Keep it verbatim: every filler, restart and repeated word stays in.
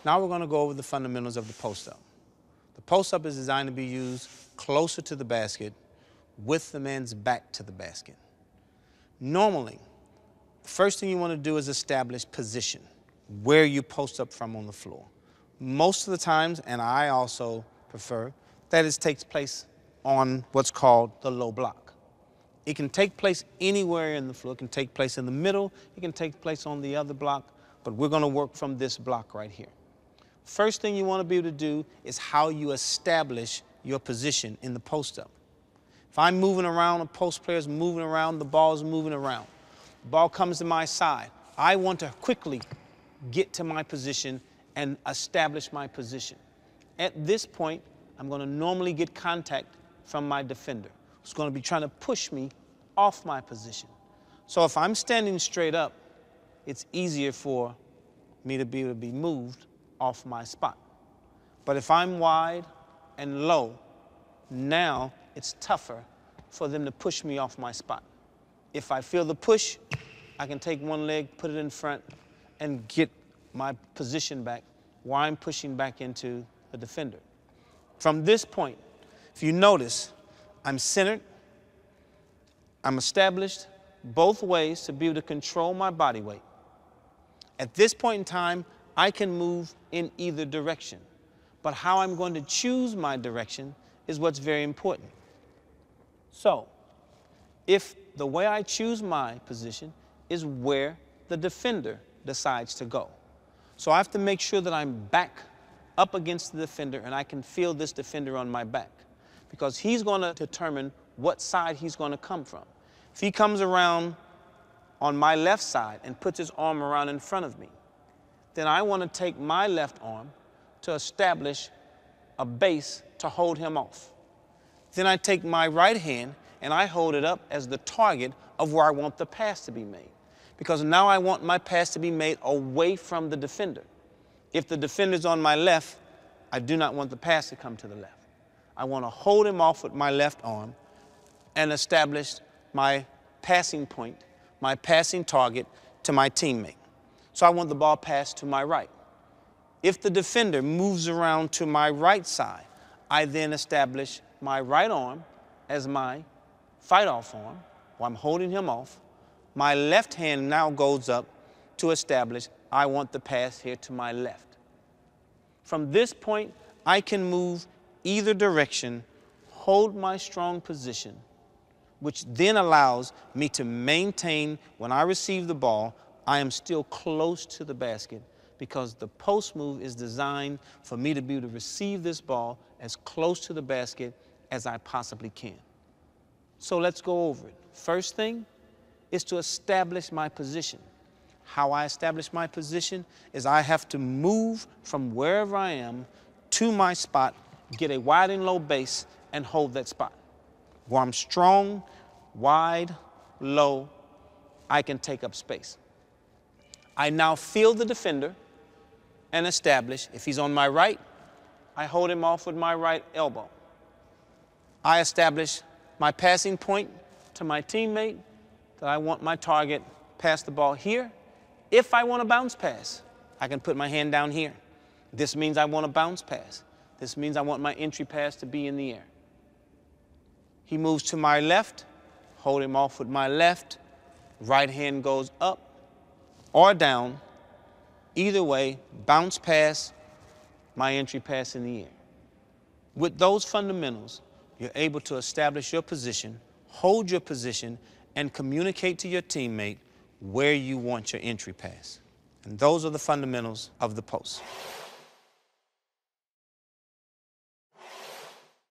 Now we're going to go over the fundamentals of the post-up. The post-up is designed to be used closer to the basket with the man's back to the basket. Normally, the first thing you want to do is establish position, where you post up from on the floor. Most of the times, and I also prefer, that it takes place on what's called the low block. It can take place anywhere in the floor. It can take place in the middle. It can take place on the other block, but we're going to work from this block right here. First thing you want to be able to do is how you establish your position in the post-up. If I'm moving around, a post player's moving around, the ball's moving around. The ball comes to my side. I want to quickly get to my position and establish my position. At this point, I'm going to normally get contact from my defender, who's going to be trying to push me off my position. So if I'm standing straight up, it's easier for me to be able to be moved off my spot. But if I'm wide and low, now it's tougher for them to push me off my spot. If I feel the push, I can take one leg, put it in front, and get my position back while I'm pushing back into the defender. From this point, if you notice, I'm centered, I'm established both ways to be able to control my body weight. At this point in time, I can move in either direction, but how I'm going to choose my direction is what's very important. So, if the way I choose my position is where the defender decides to go. So I have to make sure that I'm back up against the defender and I can feel this defender on my back, because he's going to determine what side he's going to come from. If he comes around on my left side and puts his arm around in front of me, then I want to take my left arm to establish a base to hold him off. Then I take my right hand and I hold it up as the target of where I want the pass to be made, because now I want my pass to be made away from the defender. If the defender's on my left, I do not want the pass to come to the left. I want to hold him off with my left arm and establish my passing point, my passing target to my teammate. So I want the ball passed to my right. If the defender moves around to my right side, I then establish my right arm as my fight-off arm while I'm holding him off. My left hand now goes up to establish I want the pass here to my left. From this point, I can move either direction, hold my strong position, which then allows me to maintain when I receive the ball, I am still close to the basket, because the post move is designed for me to be able to receive this ball as close to the basket as I possibly can. So let's go over it. First thing is to establish my position. How I establish my position is I have to move from wherever I am to my spot, get a wide and low base, and hold that spot. Where I'm strong, wide, low, I can take up space. I now feel the defender and establish, if he's on my right, I hold him off with my right elbow. I establish my passing point to my teammate that I want my target pass the ball here. If I want a bounce pass, I can put my hand down here. This means I want a bounce pass. This means I want my entry pass to be in the air. He moves to my left, hold him off with my left, right hand goes up or down. Either way, bounce pass, my entry pass in the air. With those fundamentals, you're able to establish your position, hold your position, and communicate to your teammate where you want your entry pass. And those are the fundamentals of the post.